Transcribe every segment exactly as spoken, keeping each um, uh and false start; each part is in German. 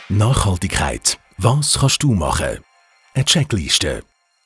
Nachhaltigkeit. Was kannst du machen? Eine Checkliste.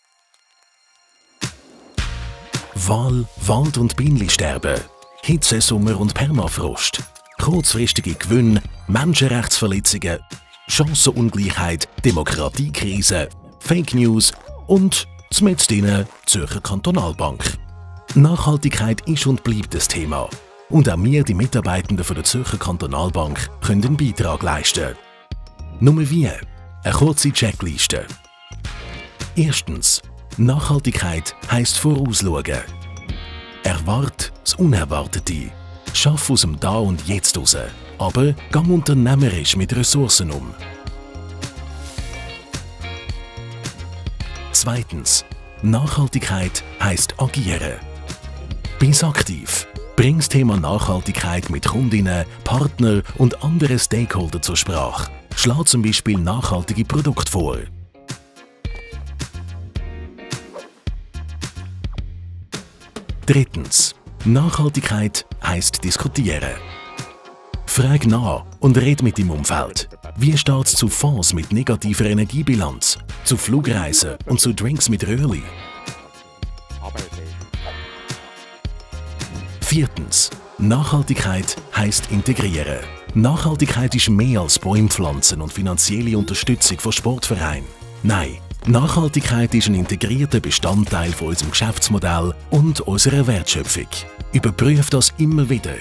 Wal, Wald- und Bienensterben, Hitze, Sommer und Permafrost, kurzfristige Gewinne, Menschenrechtsverletzungen, Chancenungleichheit, Demokratiekrise, Fake News und zmitzdrin Zürcher Kantonalbank. Nachhaltigkeit ist und bleibt das Thema. Und auch wir, die Mitarbeitenden von der Zürcher Kantonalbank, können einen Beitrag leisten. Nummer wie? Eine kurze Checkliste. Erstens. Nachhaltigkeit heisst vorausschauen. Erwarte das Unerwartete. Schaff aus dem Da und Jetzt raus. Aber gang unternehmerisch mit Ressourcen um. Zweitens. Nachhaltigkeit heisst agieren. Bist aktiv. Bring das Thema Nachhaltigkeit mit Kundinnen, Partnern und anderen Stakeholdern zur Sprache. Schlag zum Beispiel nachhaltige Produkte vor. Drittens. Nachhaltigkeit heisst diskutieren. Frag nach und red mit deinem Umfeld. Wie steht es zu Fonds mit negativer Energiebilanz, zu Flugreisen und zu Drinks mit Röhrli? Viertens. Nachhaltigkeit heisst integrieren. Nachhaltigkeit ist mehr als Bäume pflanzen und finanzielle Unterstützung von Sportvereinen. Nein, Nachhaltigkeit ist ein integrierter Bestandteil von unserem Geschäftsmodell und unserer Wertschöpfung. Überprüf das immer wieder.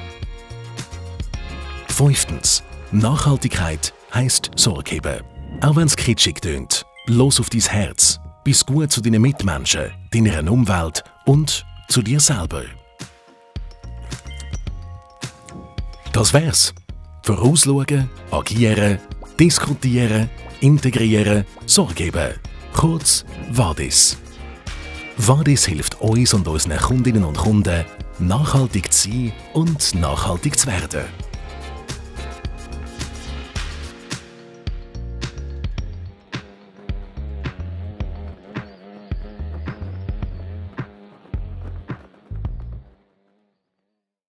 Fünftens. Nachhaltigkeit heisst Sorge haben. Auch wenn es kitschig tönt, los auf dein Herz. Bist gut zu deinen Mitmenschen, deiner Umwelt und zu dir selber. Das wär's. Vorausschauen, agieren, diskutieren, integrieren, Sorge geben. Kurz Vadis. Vadis hilft uns und unseren Kundinnen und Kunden, nachhaltig zu sein und nachhaltig zu werden.